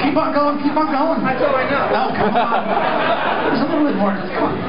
Keep on going, keep on going. That's all I know. Oh, come on. There's a little bit more. Come on.